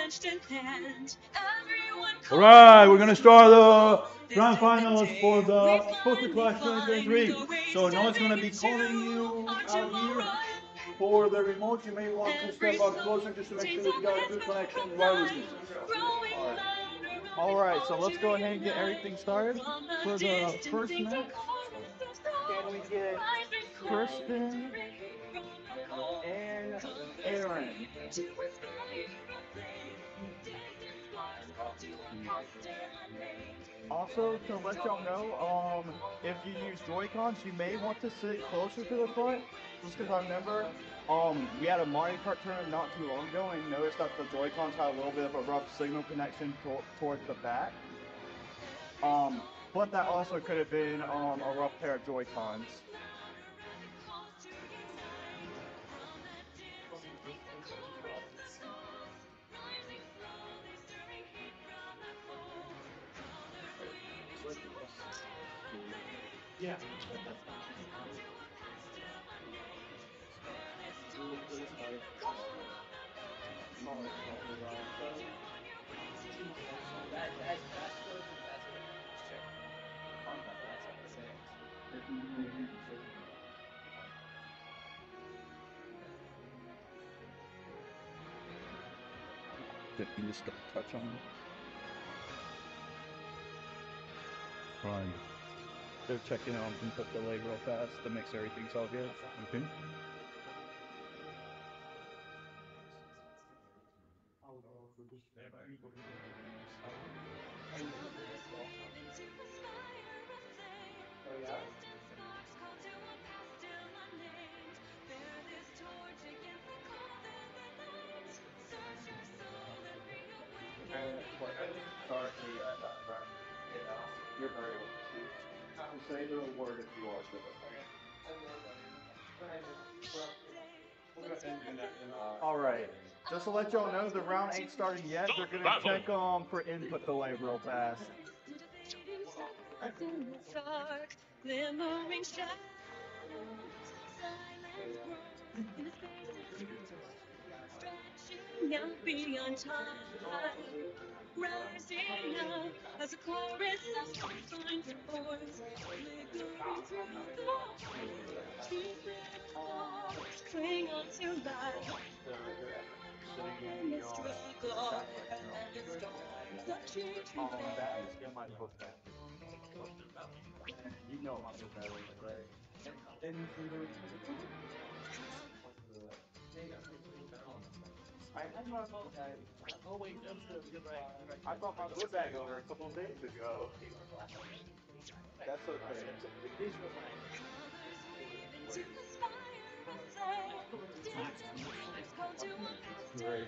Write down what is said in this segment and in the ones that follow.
All right, we're gonna start the grand finals for the Poster Clash 2023. So now it's gonna be calling you out here for the remote. You may want to step up closer just to make sure that you got a good connection wirelessly. All right, so let's go ahead and get everything started for the first match. Can we get Kristen and Aaron? Also, to let y'all know, if you use Joy-Cons, you may want to sit closer to the front, just because I remember, we had a Mario Kart tournament not too long ago, and noticed that the Joy-Cons had a little bit of a rough signal connection towards the back. But that also could have been a rough pair of Joy-Cons. Yeah. Did you just touch on it? Right. They're checking on input delay real fast to make sure everything's all good. Okay. You're very welcome. Say the word if you are still All right. Just to let y'all know, the round ain't started yet. They're gonna check for input delay real fast. Beyond time, rising up as a chorus of signs and voice, flickering through the walls, keep it close, cling on to life. In the struggle, and the storms that change me. You know I'm better, right? I had my boat bag. Oh wait, you're right. I brought my book bag over a couple of days ago. That's okay. These were mine. Great.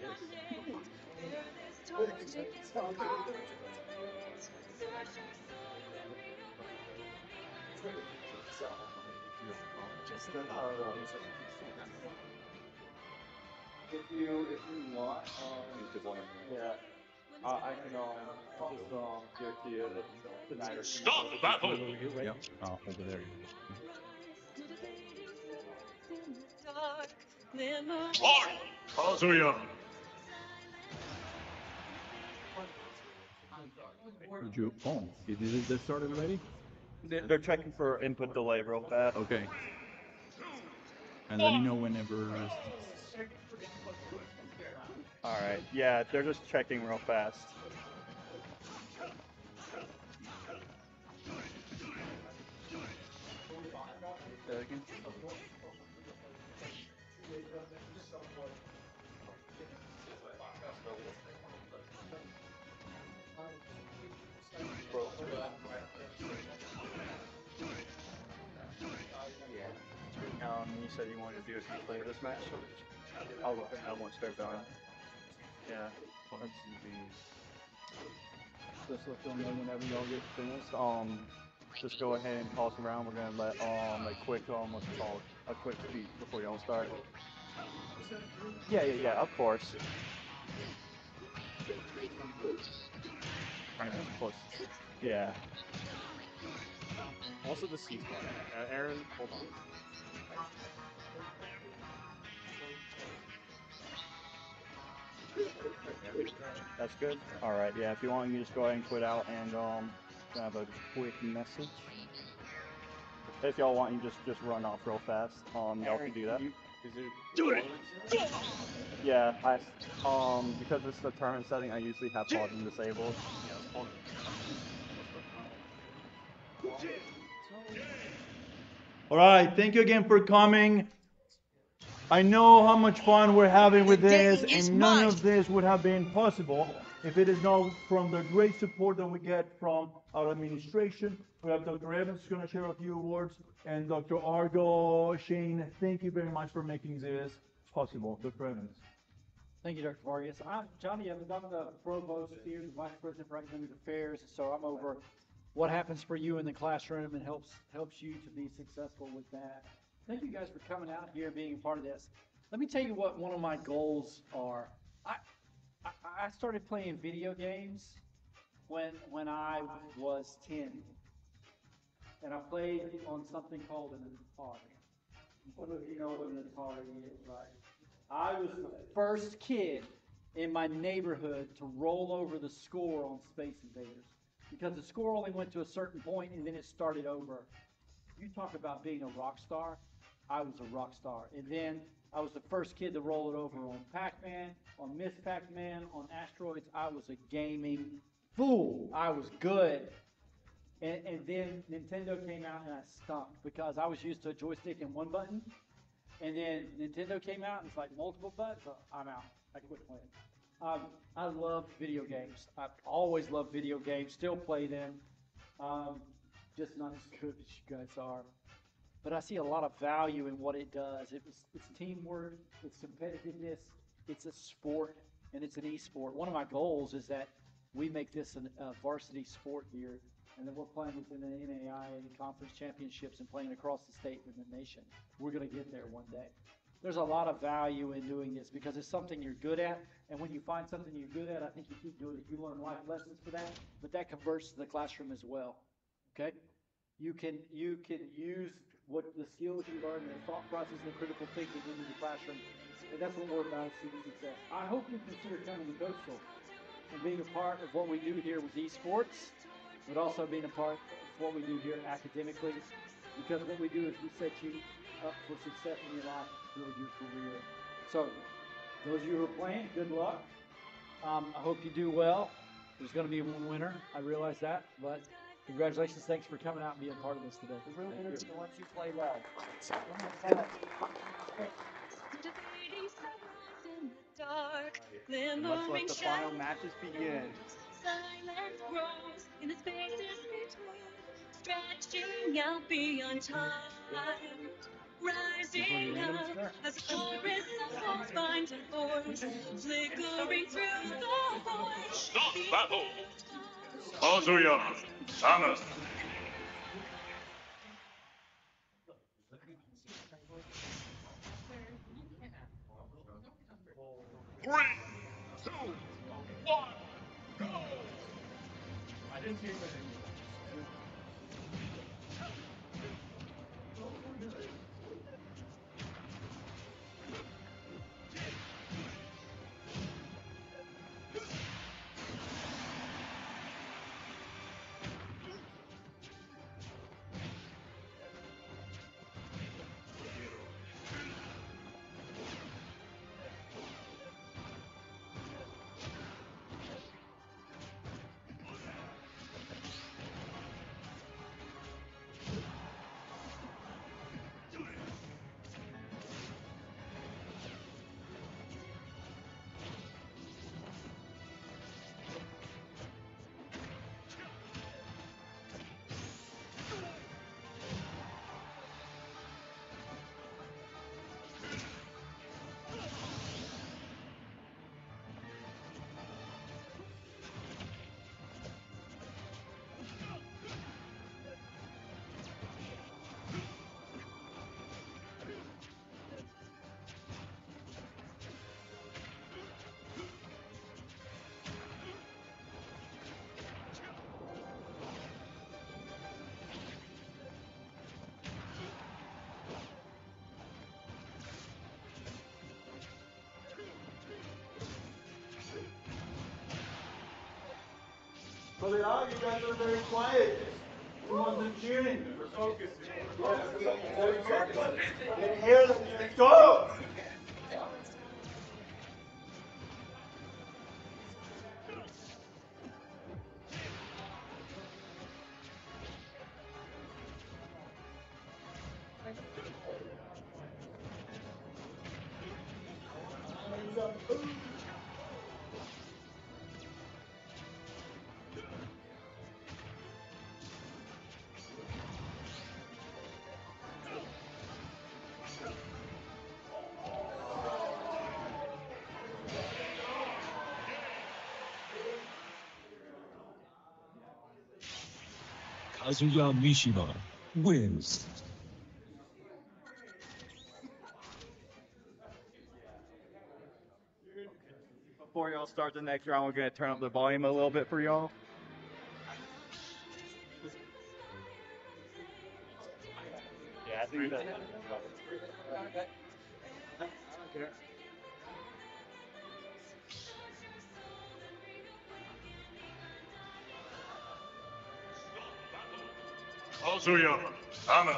If you want, yeah, I can just give it to you tonight or Stop tomorrow. battle! Over here, right? Yeah. Oh, over there. One, Kazuya. Did you? Oh, did this start already? They're checking for input delay real fast. Okay. And let me know whenever. All right. Yeah, they're just checking real fast. You said you wanted to do a gameplay of this match, so I'll look at that once they're done. Yeah. Just let them know whenever y'all get finished. Just go ahead and toss around. We're gonna let a quick what's it called? A quick speech before y'all start. Yeah, of course. Yeah. Also the C spot. Aaron, hold on. That's good. All right. Yeah. If you want, you just go ahead and quit out and have a quick message. If y'all want, you just run off real fast. Y'all can do that. Do it. Yeah. Because it's the tournament setting, I usually have pausing disabled. All right, thank you again for coming. I know how much fun we're having with this, and none of this would have been possible if it is not from the great support that we get from our administration. We have Dr. Evans who's going to share a few words, and Dr. Argo, Shane, thank you very much for making this possible. Dr. Evans. Thank you, Dr. Vargas. I'm Johnny Evans. I'm the provost here, the vice president for academic affairs. So I'm over what happens for you in the classroom and helps you to be successful with that. Thank you guys for coming out here and being a part of this. Let me tell you what one of my goals are. I started playing video games when I was 10, and I played on something called an Atari. Some of you know what an Atari is, right? I was the first kid in my neighborhood to roll over the score on Space Invaders because the score only went to a certain point and then it started over. You talk about being a rock star. I was a rock star. And then I was the first kid to roll it over on Pac-Man, on Miss Pac-Man, on Asteroids. I was a gaming fool. I was good. And then Nintendo came out and I stunk because I was used to a joystick and one button. And then Nintendo came out and it's like multiple buttons. So I'm out. I quit playing. I love video games. I've always loved video games. Still play them. Just not as good as you guys are. But I see a lot of value in what it does. It's teamwork. It's competitiveness. It's a sport, and it's an e-sport. One of my goals is that we make this a varsity sport here, and then we're playing within the NAIA conference championships and playing across the state and the nation. We're going to get there one day. There's a lot of value in doing this because it's something you're good at, and when you find something you're good at, I think you keep doing it. You learn life lessons for that, but that converts to the classroom as well. Okay, you can use what the skills you learn, the thought process, and the critical thinking into the classroom, and that's what we're about, student success. I hope you consider coming to Coastal and being a part of what we do here with esports, but also being a part of what we do here academically, because what we do is we set you up for success in your life, build your career. So, those of you who are playing, good luck. I hope you do well. There's going to be one winner. I realize that, but congratulations. Thanks for coming out and being a part of this today. The real winner is the ones who play well. And let's let the final matches begin. Silence grows in the spaces between, stretching out beyond time, rising up as a chorus of hope finds a voice, flickering through the void. Stop battle. Kazuya, Samus. 3, 2, 1, go! I didn't see anything. Brother Al, you guys are very quiet. Who wasn't cheering? We're focusing. I didn't hear them. Go! Kazuya Mishima wins. Before y'all start the next round, we're gonna turn up the volume a little bit for y'all. Yeah, I think that. Kazuya Sama.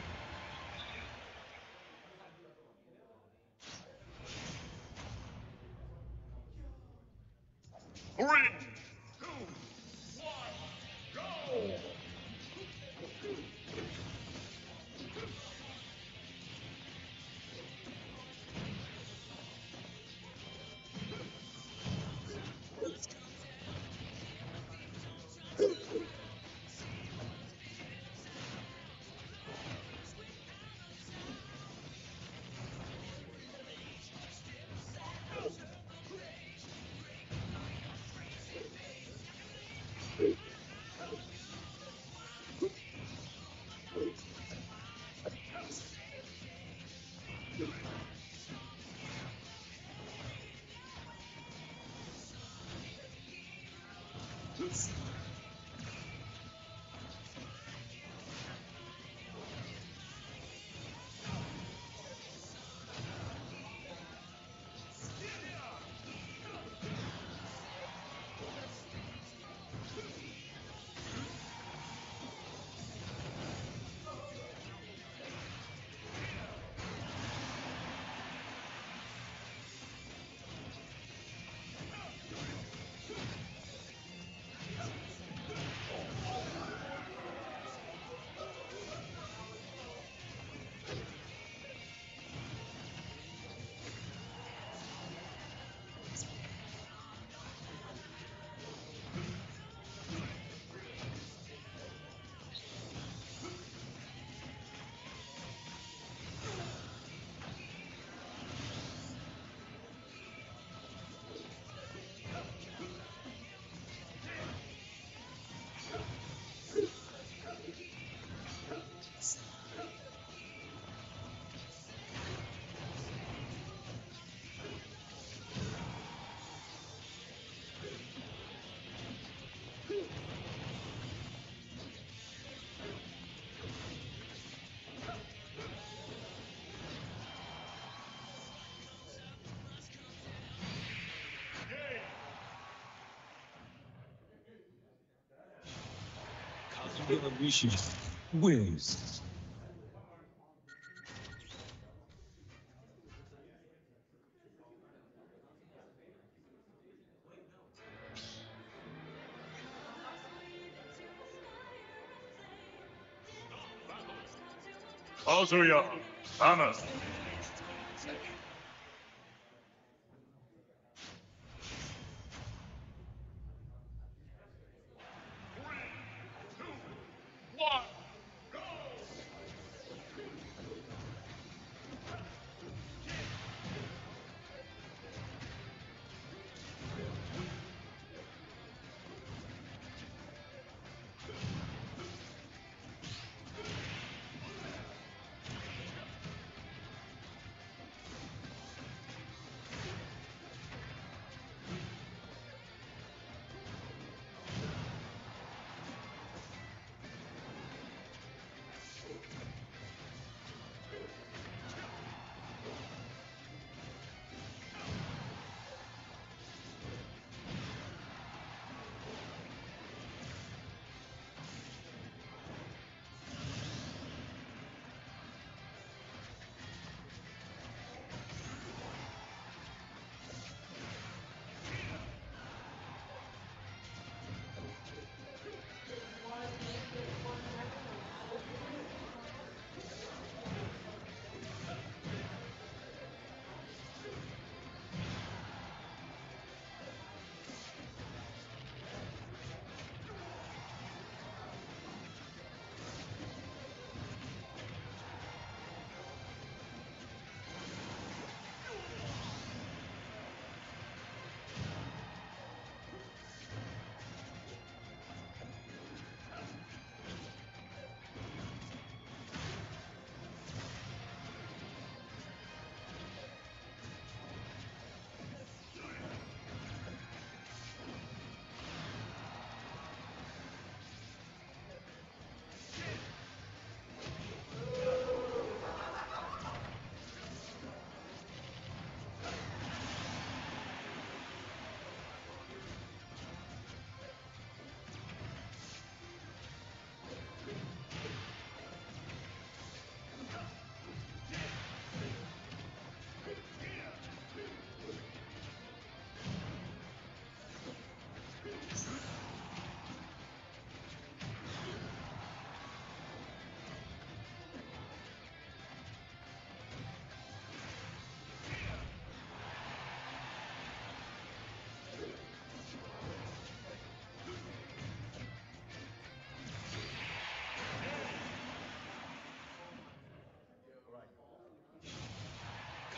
3, 2, 1, go! Kazuya Mishima wins. Kazuya Sama. 3, 2, 1, go!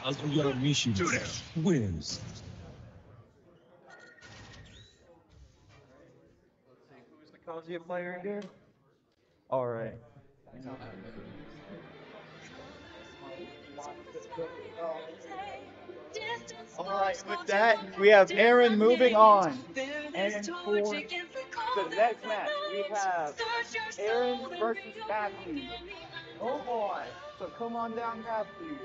Kazuya Mishima wins. Who's the Kazuya player here? All right. All right, with that, we have Aaron moving on. And for the next match, we have Aaron versus Matthew. Oh boy. So come on down, Matthew.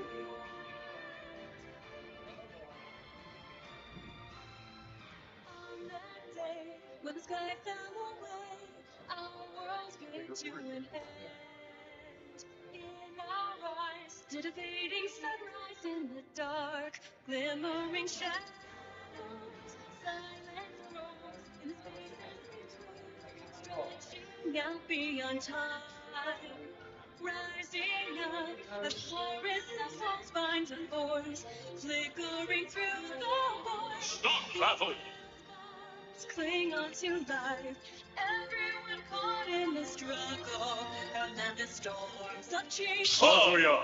On that day when the sky fell away, our worlds came to an end. In our eyes, did a fading sunrise in the dark, glimmering shadows, silent thrones in the spaces between, stretching out beyond time. Rising up, the chorus of souls finds a voice, flickering through the void. Stop battle! Cling on to life. Everyone caught in the struggle, and then the storms of change. Kazuya!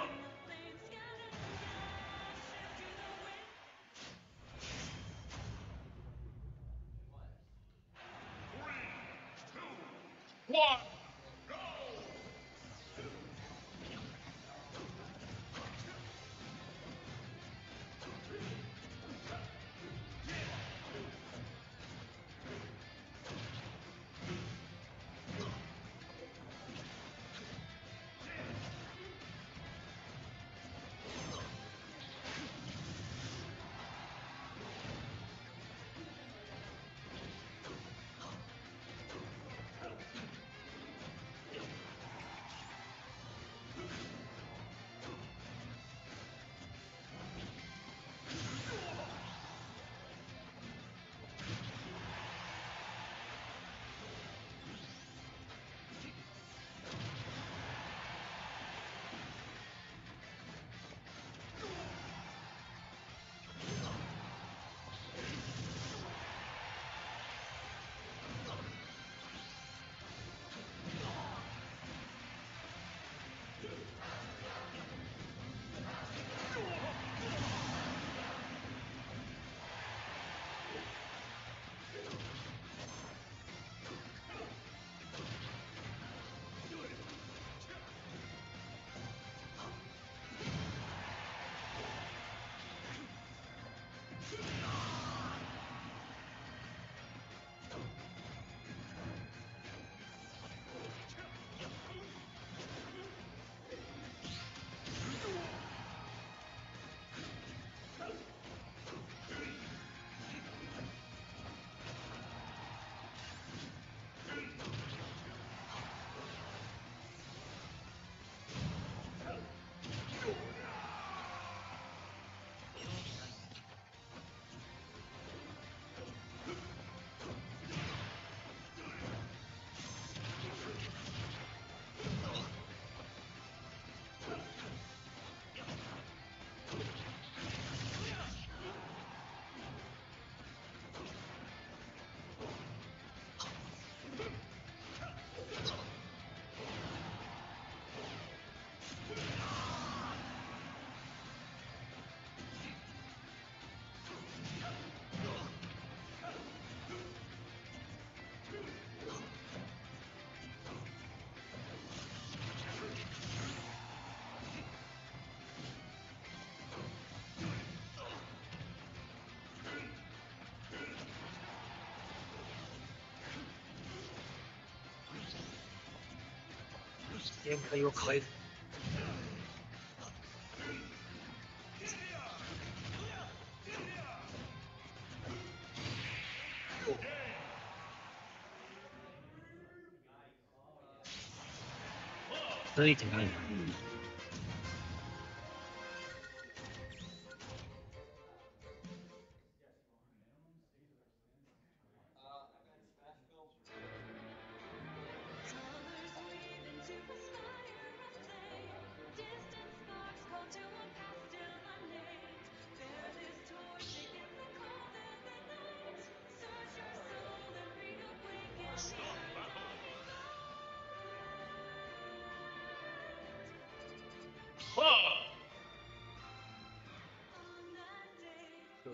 One, go!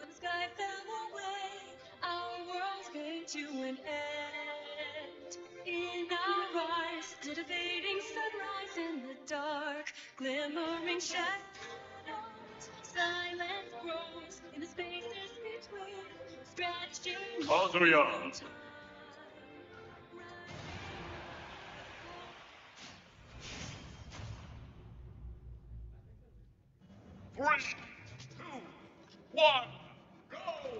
When the sky fell away, our worlds came to an end. In our eyes, did a fading sunrise in the dark, glimmering shadows. Silence grows in the spaces between, stretching Kazuya. through time. Three, two, one, go!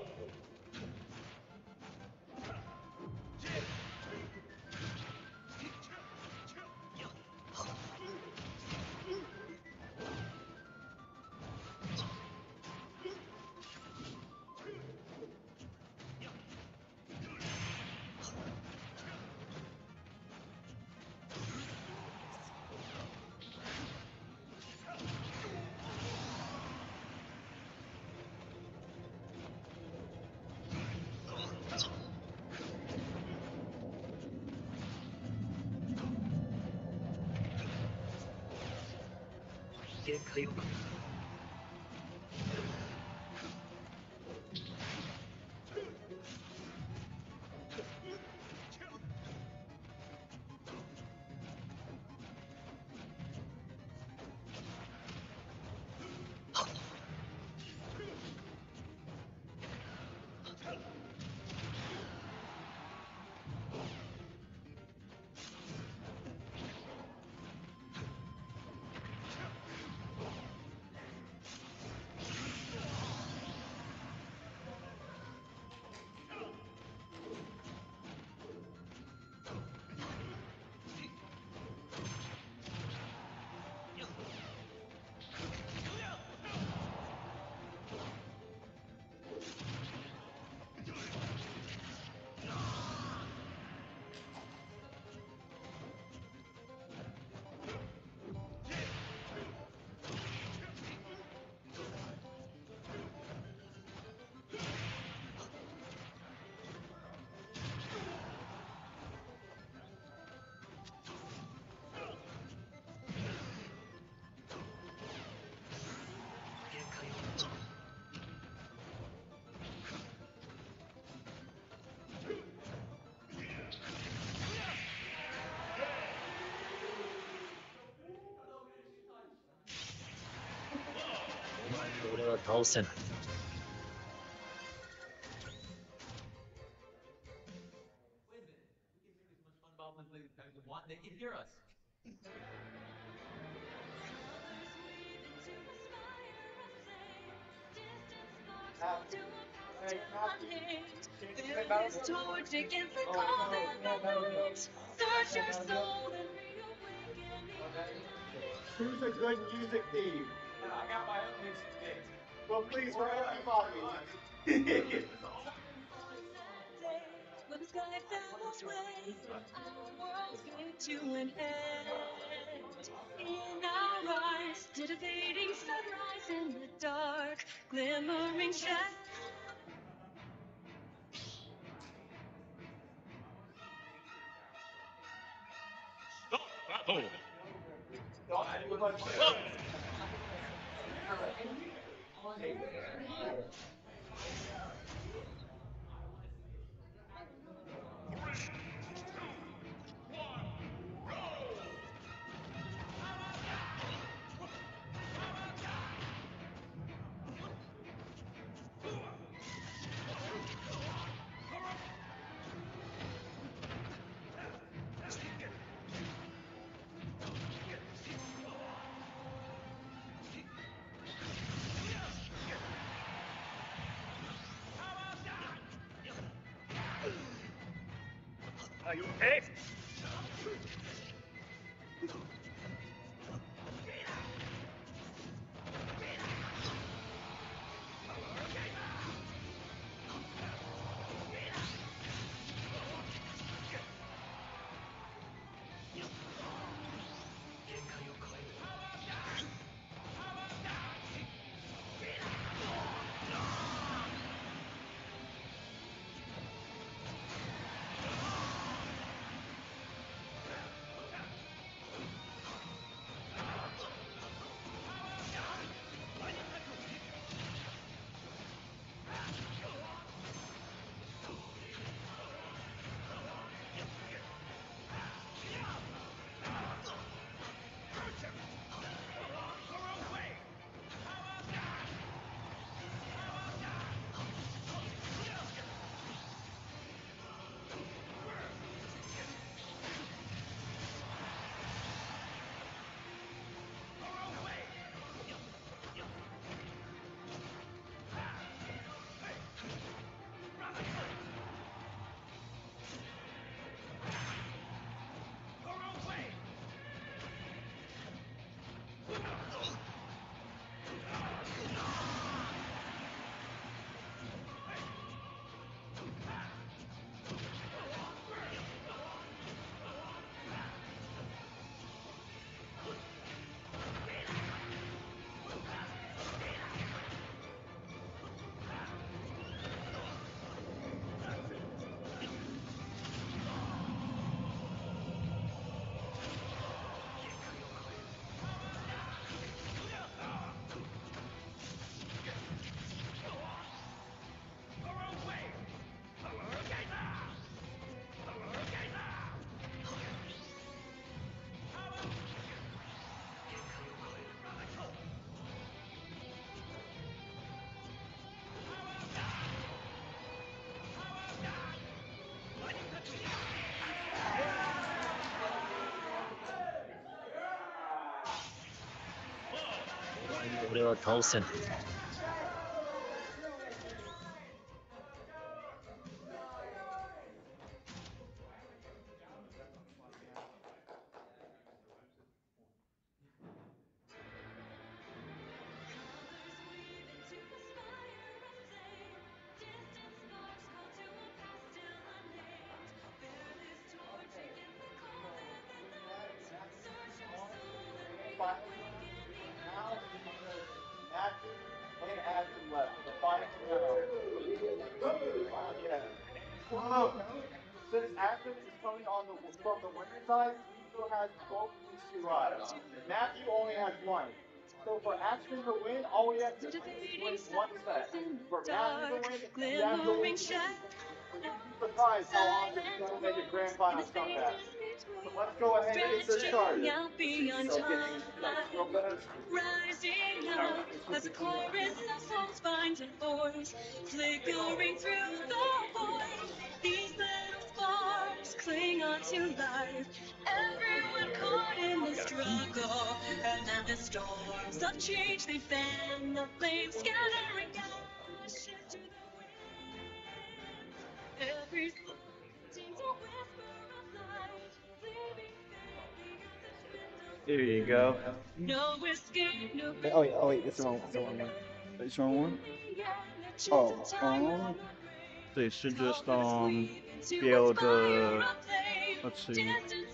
Hey, Torch against the cold and the light. Search your soul and reawaken choose a good music theme. I got my own music thing. Well, please, for everybody. when the sky fell away, our worlds came to an end. In our eyes, did a fading sunrise in the dark, glimmering shadows. Stop battle! Are you okay? Will Tolson. And Ashton left. The final now. Yeah. Since Ashton is coming on from the women's side, he still has both these two lives. Matthew only has one. So for Ashton to win, all we have to do is win one set. For Matthew to win, he has to win two. You'd be surprised how often he's going to make a grand final comeback. So let's go ahead and get this started. Rising up as a chorus of souls finds a voice, flickering through the void. These little sparks cling on to life. Everyone caught in the struggle, and then the storms of change they fan the flames, scattering ashes to the wind. Every soul contains a whisper of light, leaving faintly on the dwindle. There you go. No escape, no Oh wait, it's the wrong one. It's the wrong one? Oh, they should just be able to, let's see.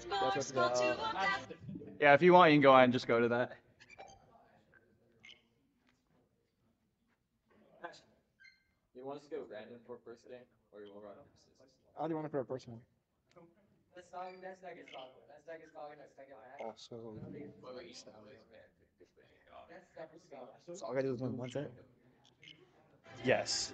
Yeah, if you want, you can go ahead and just go to that. You want us to go random for first game, or you want to run How do you want it for a first one? That's deck is calling. That's deck is calling. That's deck is Also, That's deck is calling. so all I gotta do is win one set? Yes.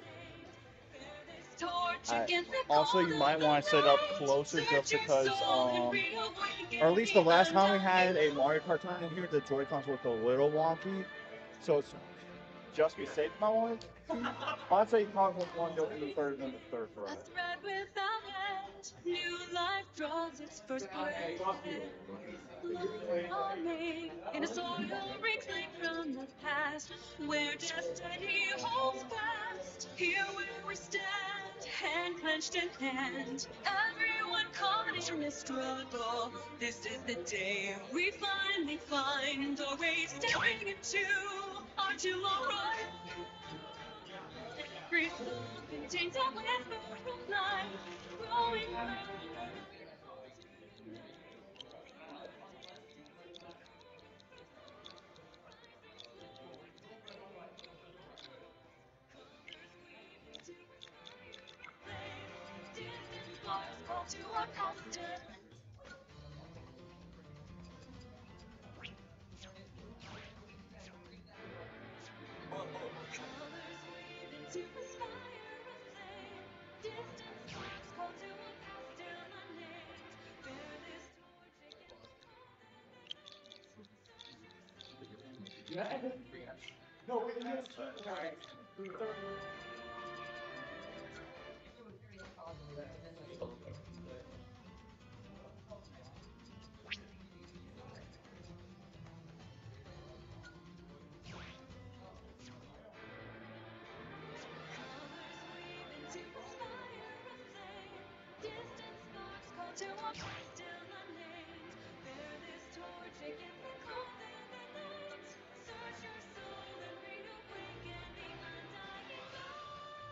Also, you might want to set up closer just because, or at least the last time we had a Mario Kart tournament here, the Joy-Cons looked a little wonky. So it's just be safe, my one. I'd say you probably want to go in the third and the third for us. New life draws its first breath. In a soil reclaimed from the past, where destiny holds fast. Here where we stand, hand clenched in hand. Everyone caught in the struggle. This is the day we finally find our way, stepping into our tomorrow. Every soul contains a whisper of life, growing from distant stars call to our pastor. To aspire aflame, distant stars call to a past still unnamed. Bear this torch No, we didn't get two. to aspire aflame, distant sparks call to a past still unnamed. Bear this torch against the cold and the night. Search your soul and reawaken the undying light.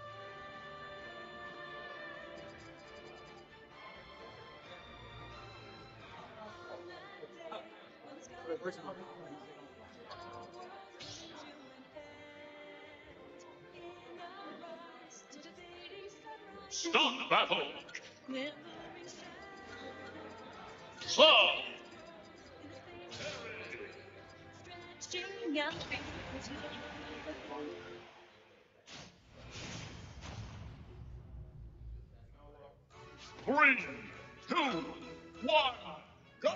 On that day, when the sky is falling, our world comes to an end. In our rise to the fading sunrise, Stop the battle! glimmering shadows. Slow! In a fading stretching out fingers to Three, two, one, go!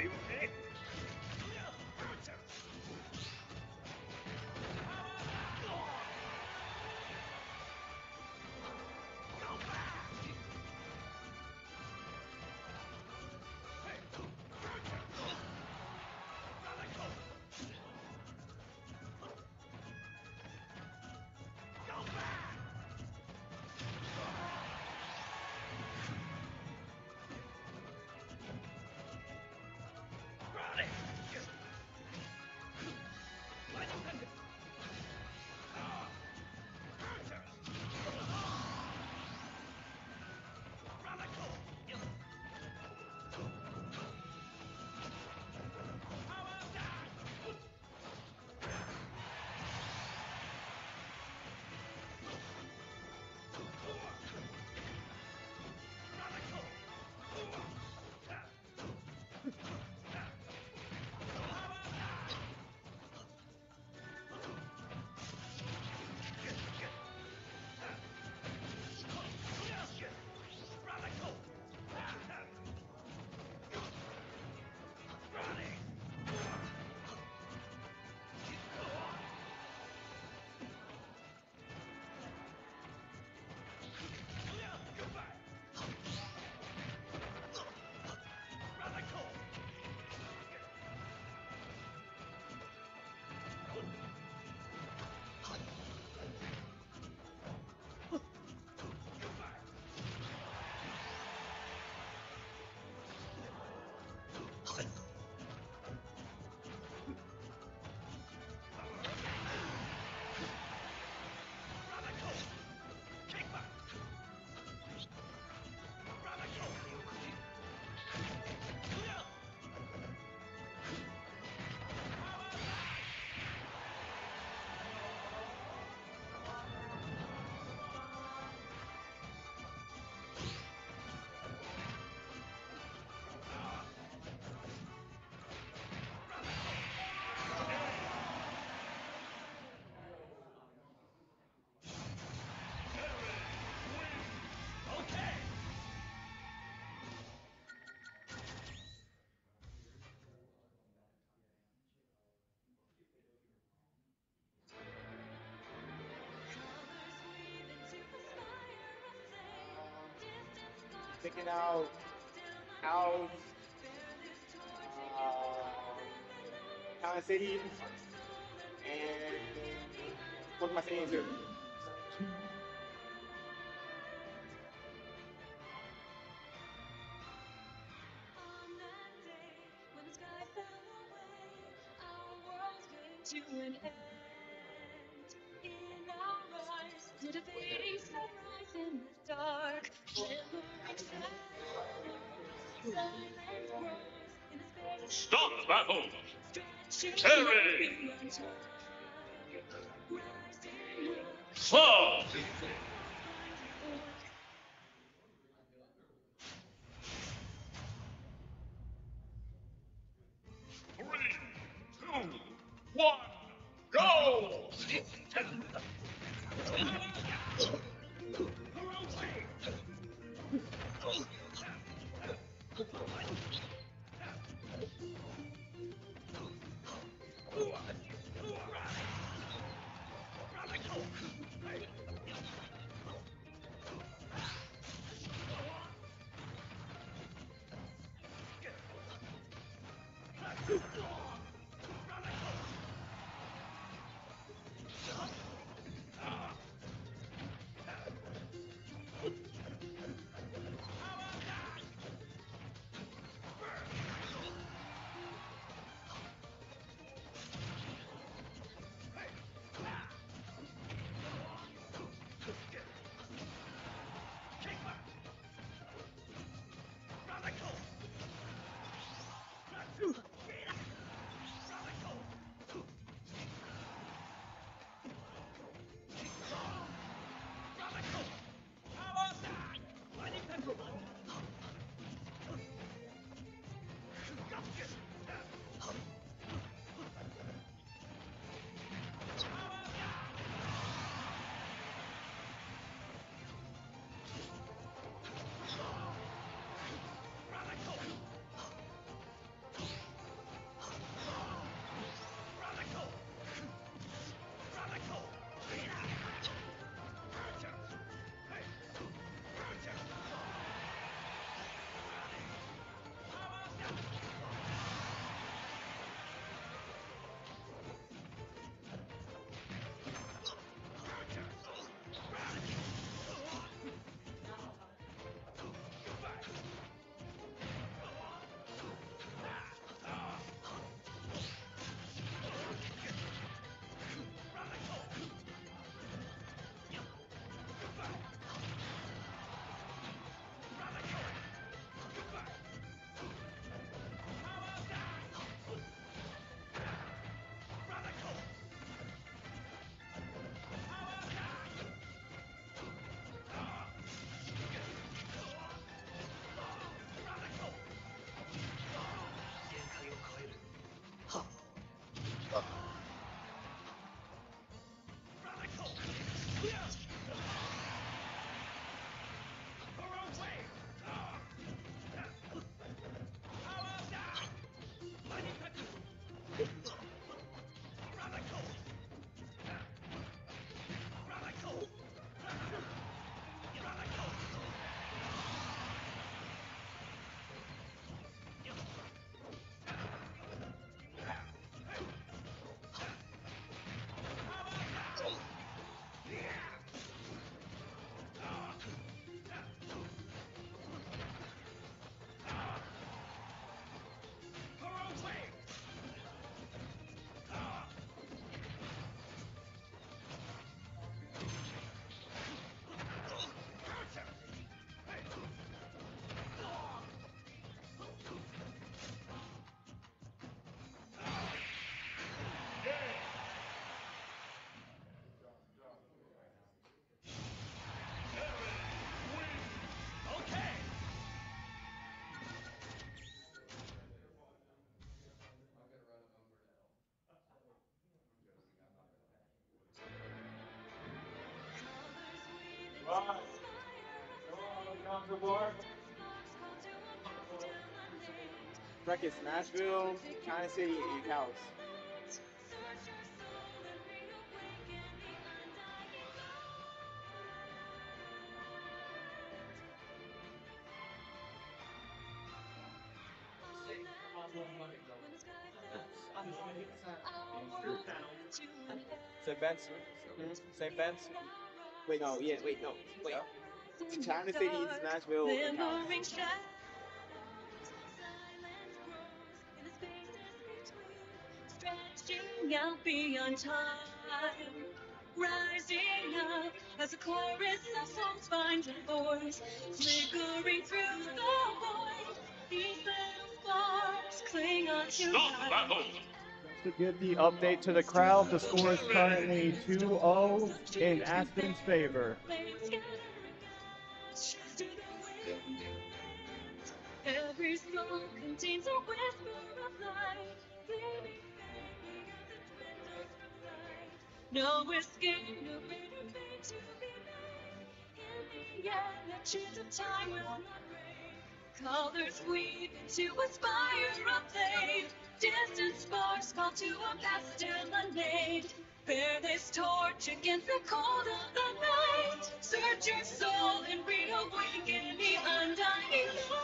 Picking out house, Town City, and what am I saying here? On that day when the sky fell away, our world came to an end. In our eyes, did a fading sunrise in the dark. Memories shadows, silence grows in the space. Stop the battle! Stretching Terry! through time, rising up. Fall! Three, two, one, go! Freaking Smashville, China City, and House. St. Ben's. St. Ben's. Wait, no, yeah, wait, no, wait. China City, Smashville, and House. Stretching out beyond time, rising up as a chorus of songs finds a voice, flickering through the void. These little sparks cling on to Stop the life. battle! To give the update to the crowd, the score is currently 2-0 in Aspen's favor. Flames scattering ash to the wind. Every song contains a whisper of light, flaming faintly as it dwindles from sight. No escape, no greater fate to be made. In the end, the chant of time will not break. Colors weave into a spire of flame. Distant sparks call to a past still unnamed. Bear this torch against the cold of the night. Search your soul and reawaken the undying light.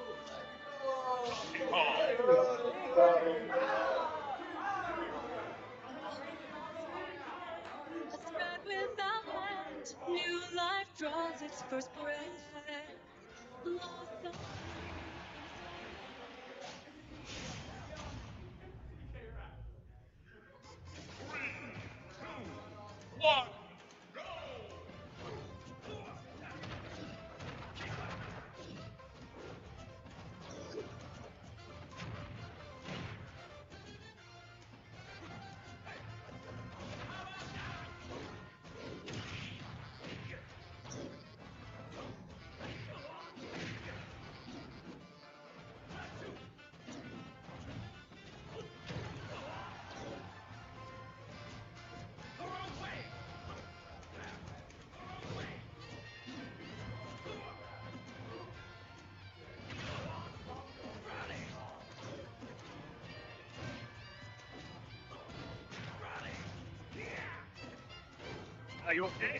A thread without end, new life draws its first breath. Lost on One, go! Are you okay?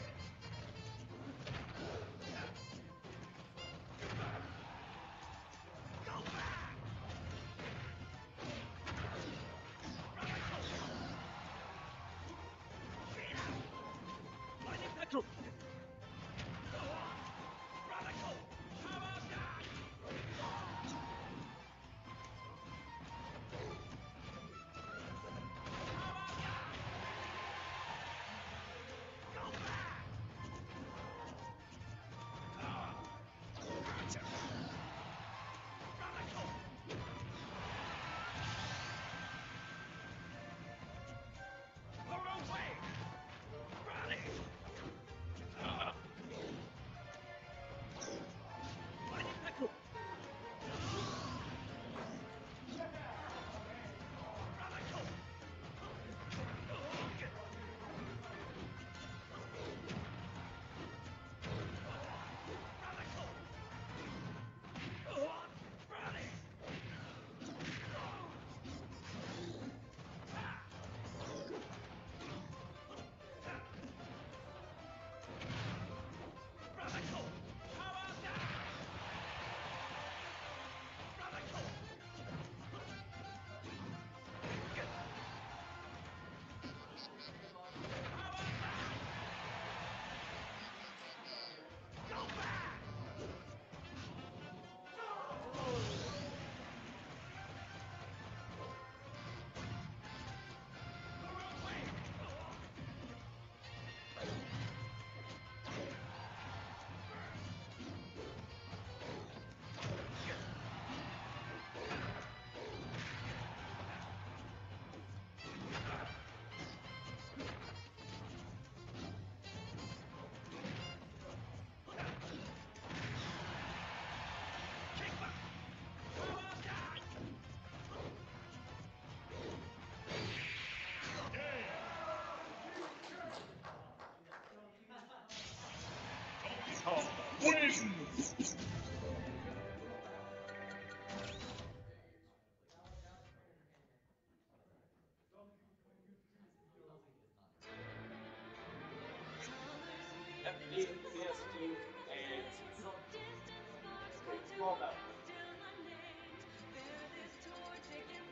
Win!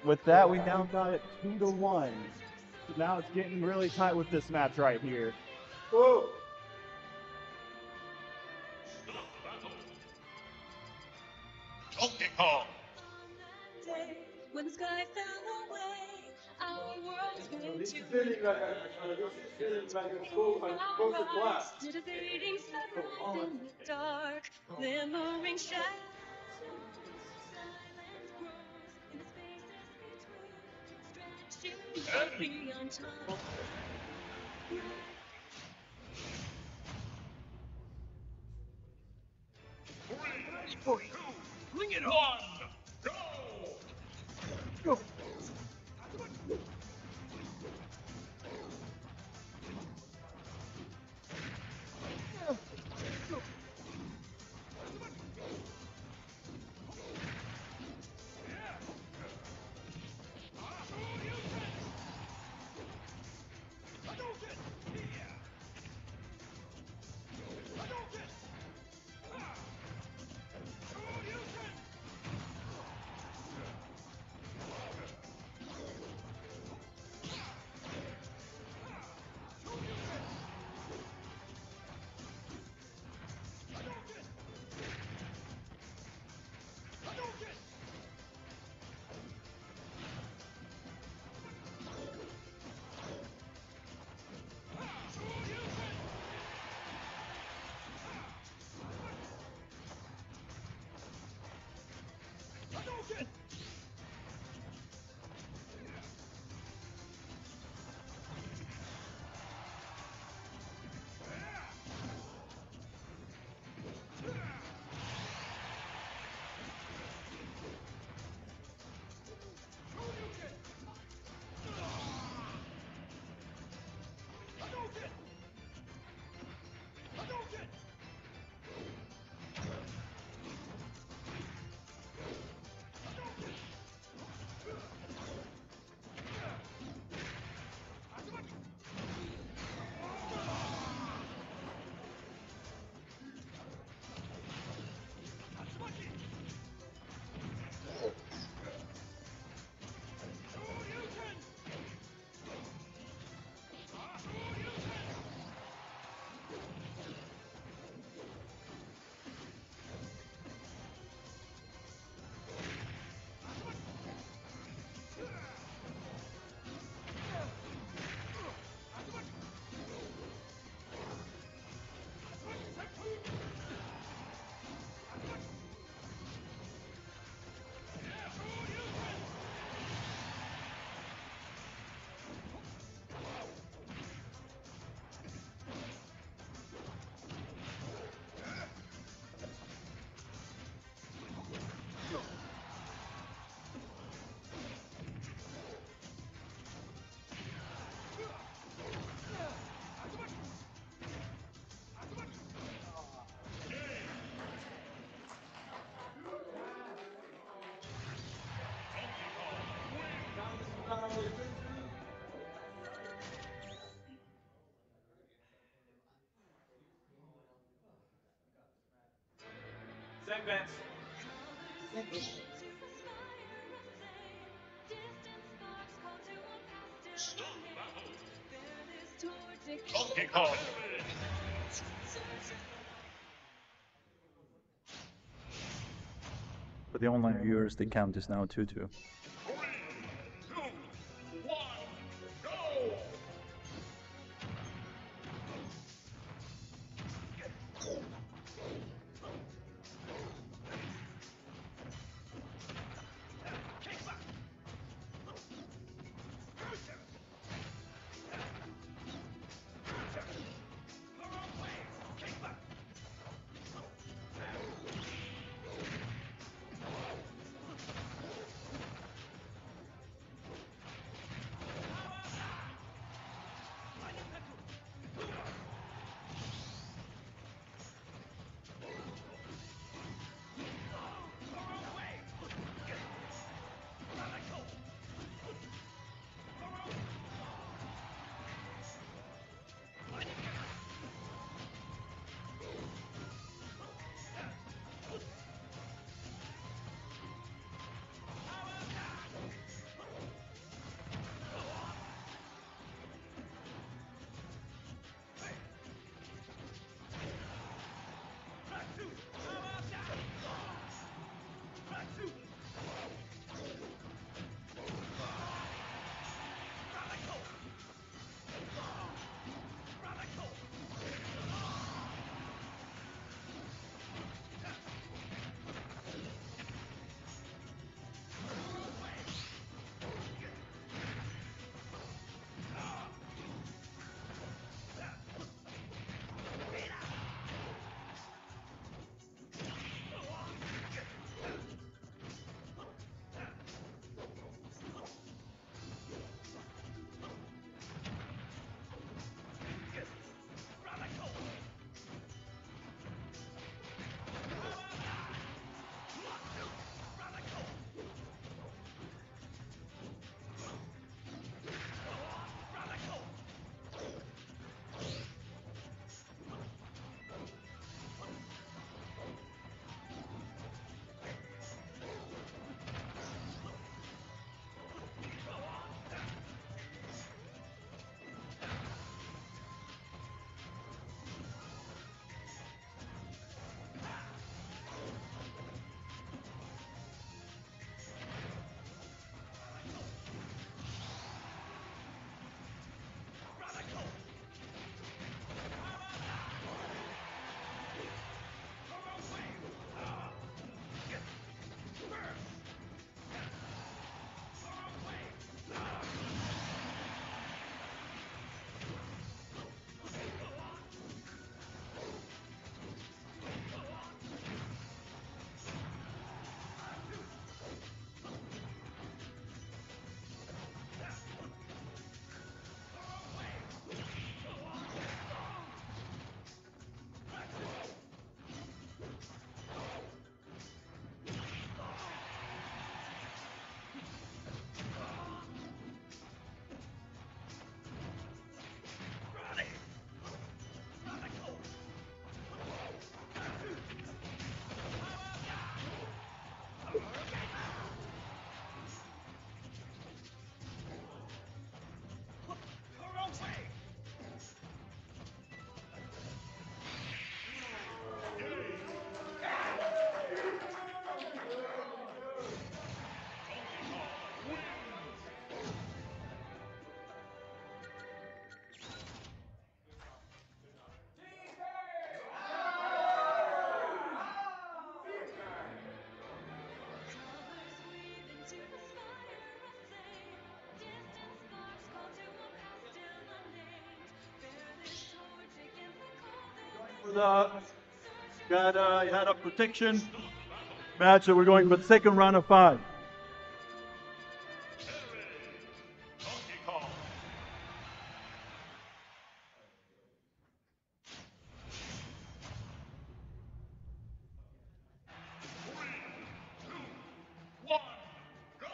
with that, we now got it 2-1. So now it's getting really tight with this match right here. Whoa. Donkey Kong. Day when the sky fell away, our worlds came This to is fitting like a school, closer class. did a fading sunrise in the dark, glimmering shadows. Silence grows in the spaces between, stretching beyond time. Bring it on. Go. Same fence. Donkey Kong. For the online viewers, the count is now 2-2. 3, 2, 1, go. had a protection match, so we're going for the second round of 5. Donkey Kong. One, go!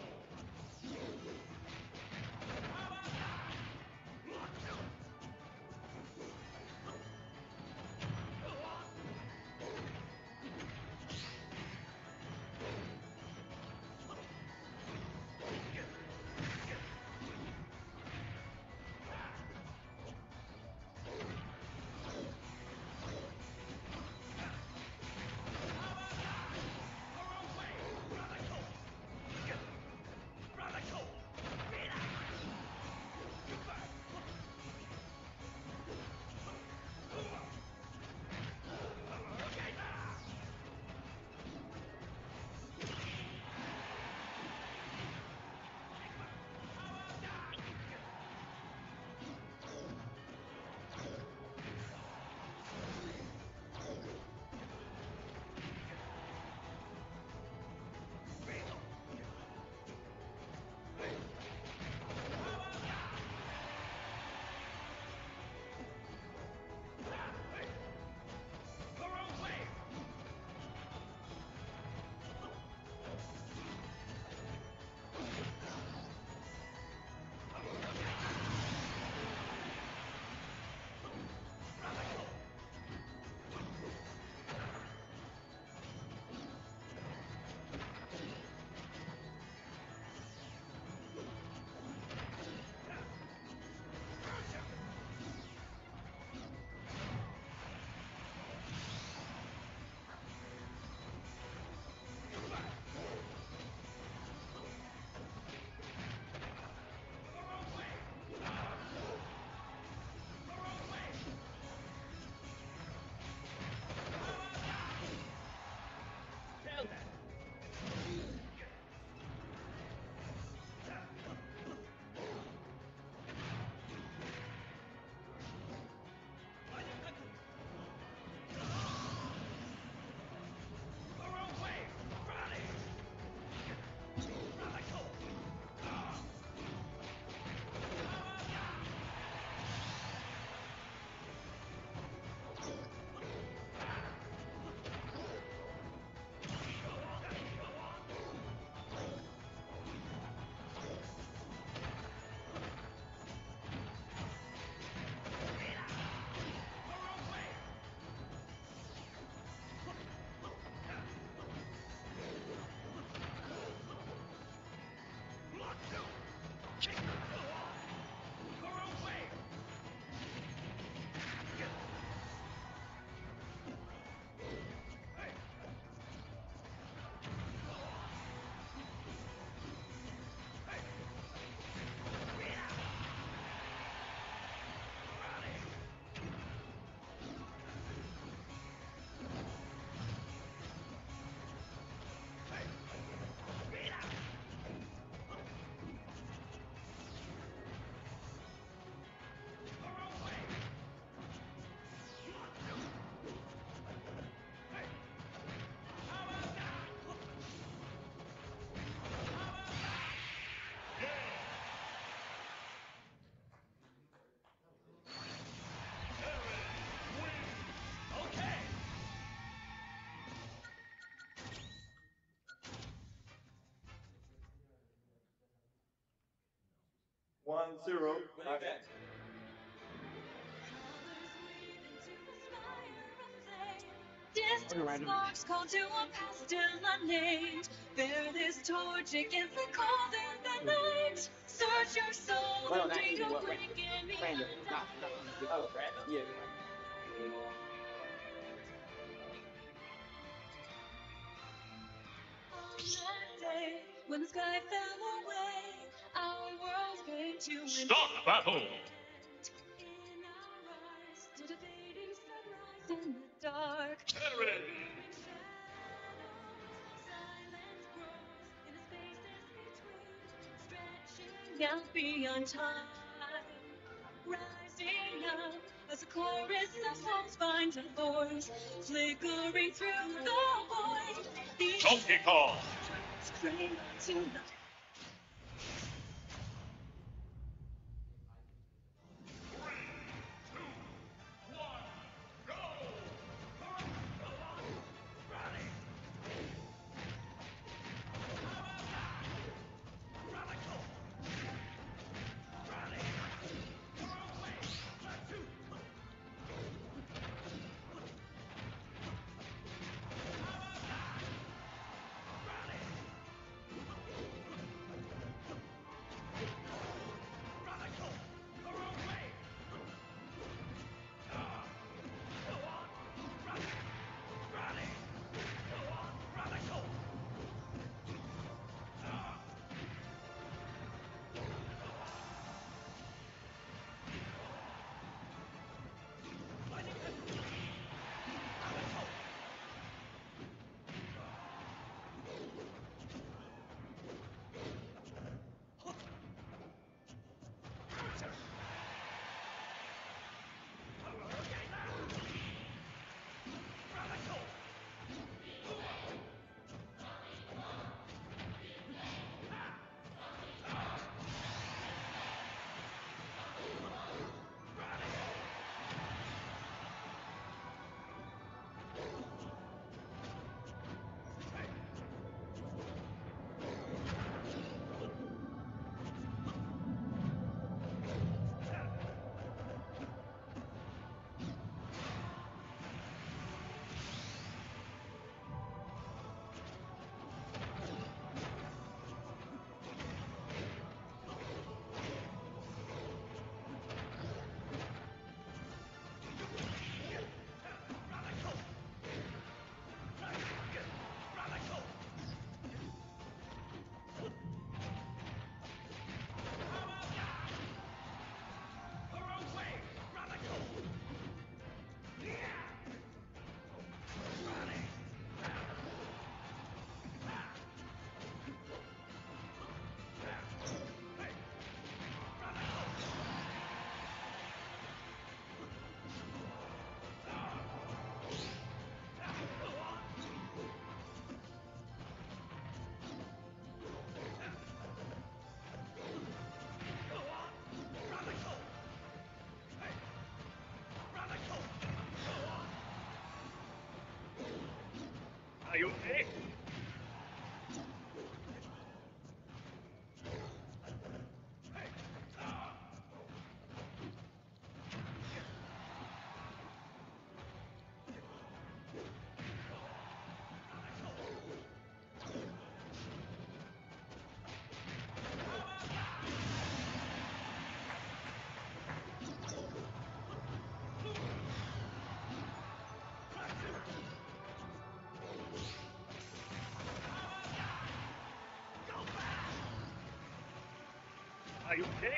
One zero. Okay. Distant sparks call to a past still unnamed. Bear this torch against the cold in the night. Search your soul Well, and not dream even of what, breaking me. random, not oh, random. Yeah. On that day, when the sky fell away, our world came to an Stop battle! in our eyes stood a fading sunrise in the dark. Veteran! Lingering shadows, silence grows in the spaces between, stretching out beyond time. Rising up, as a chorus of songs finds a voice, flickering through the void. The Donkey Kong. scream to life. Are you okay? Are you okay?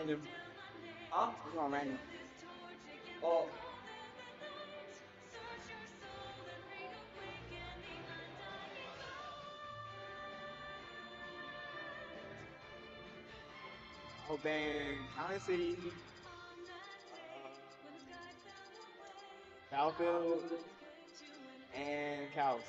random. Huh? We're going random. Oh. Oh, bang. County City. Battlefield. And Cows.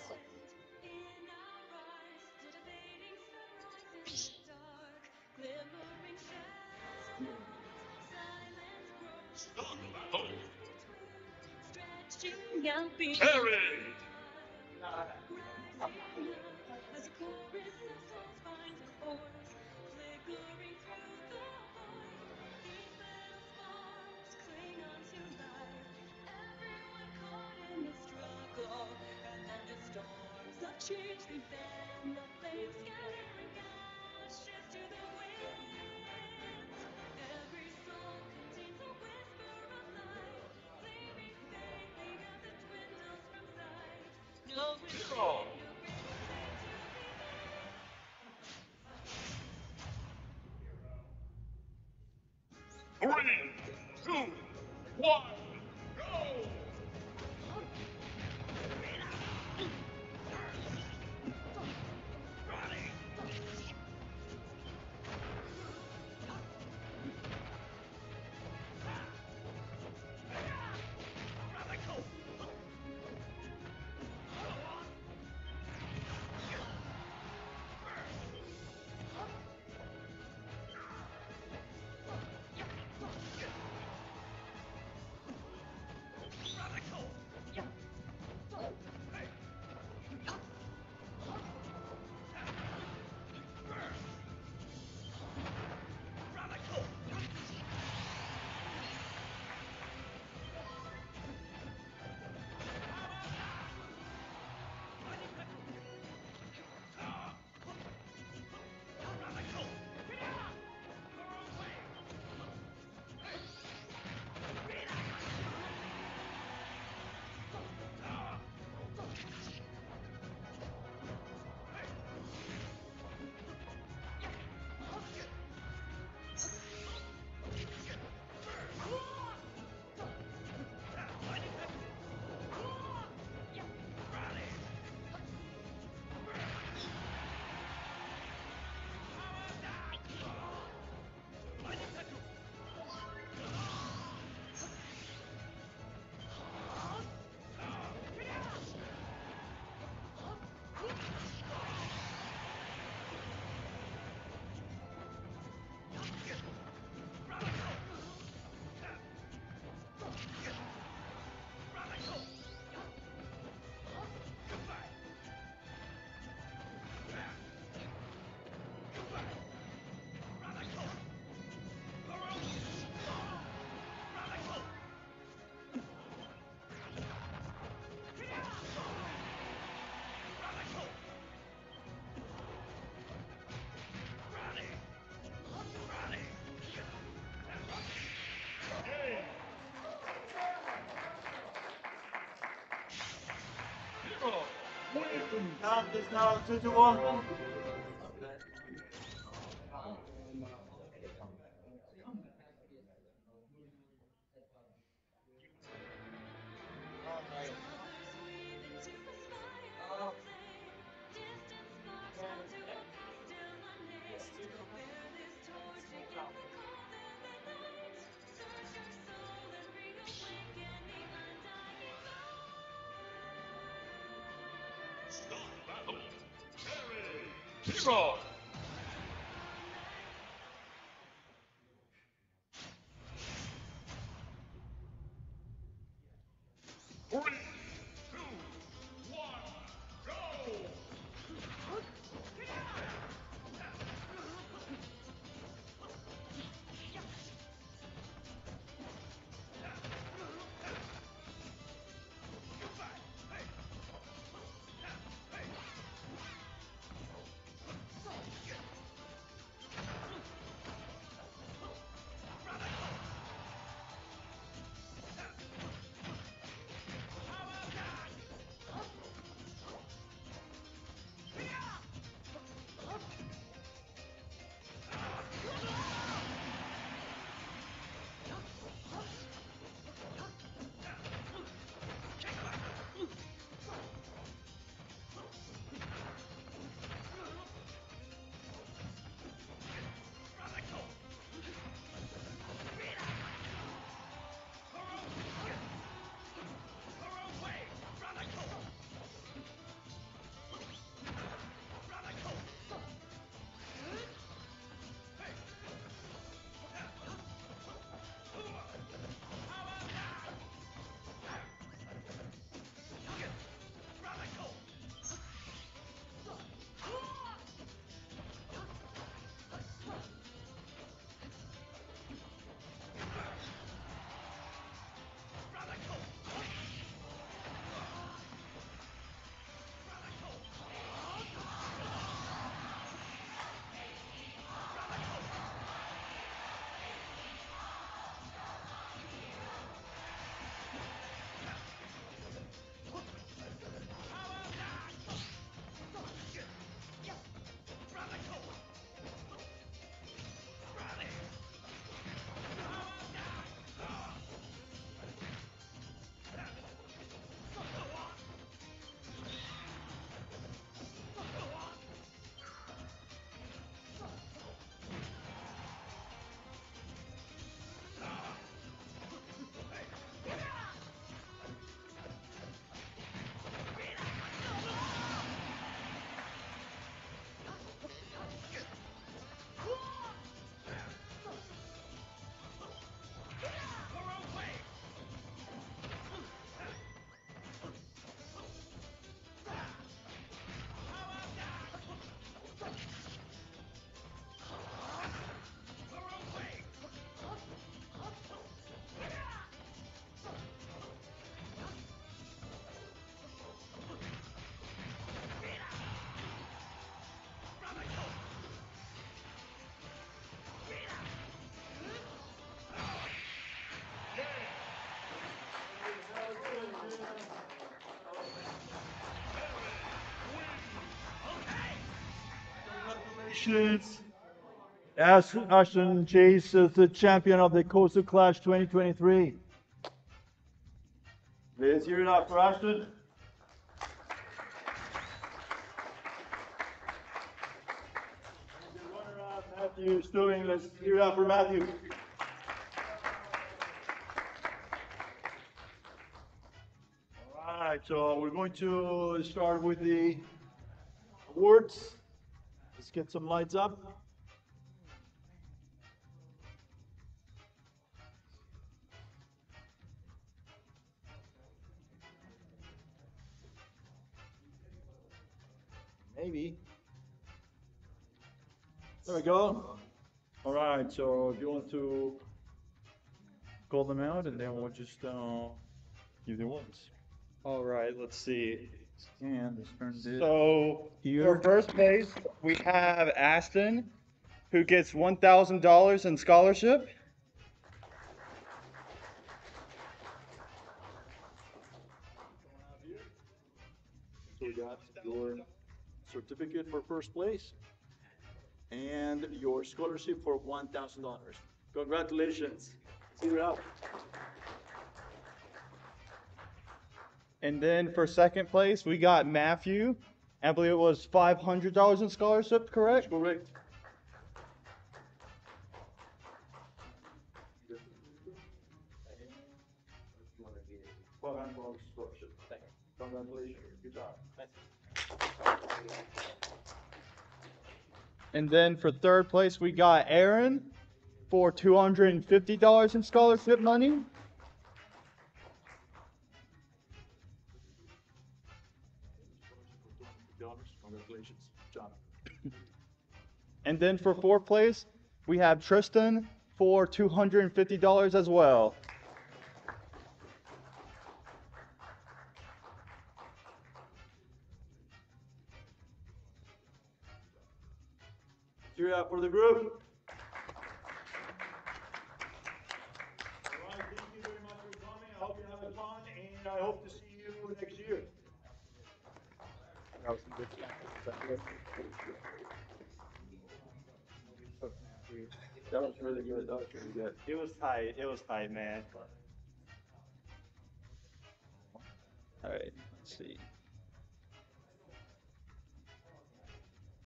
Terry. As a chorus of souls finds a force, flickering through the void. Each little sparks cling on to life. Everyone caught in the struggle, and then the storms of change they fan the flames, scattering ashes to the winds. Every soul contains a whisper of life, gleaming faintly as it dwindles from sight. No Zero. escape, no greater fate to begin. 3, 2, 1, go! Count is now 2-1. Alright. Start battle. Terry. Zero. 3, 2, 1, go! Congratulations. Ashton Chase is the champion of the Coastal Clash 2023. Let's hear it up for Ashton. And the runner-up, Matthew Stewing. Let's hear it up for Matthew. All right, so we're going to start with the awards. Let's get some lights up. Maybe. There we go. All right, so if you want to call them out, and then we'll just give the awards. All right, let's see. And let's turn this So here. for first place, we have Aston, who gets $1,000 in scholarship. So we got your certificate for first place and your scholarship for $1,000. Congratulations. See you out. And then for second place, we got Matthew. I believe it was $500 in scholarship, correct? Correct. $500 scholarship. Congratulations. Good job. And then for third place, we got Aaron for $250 in scholarship money. Congratulations, John. And then for fourth place, we have Tristan for $250 as well. Cheer up for the group. All right, thank you very much for coming. I hope you have fun, and I hope to see you next year. That was really good. That was really good. It was tight. It was tight, man. All right, let's see.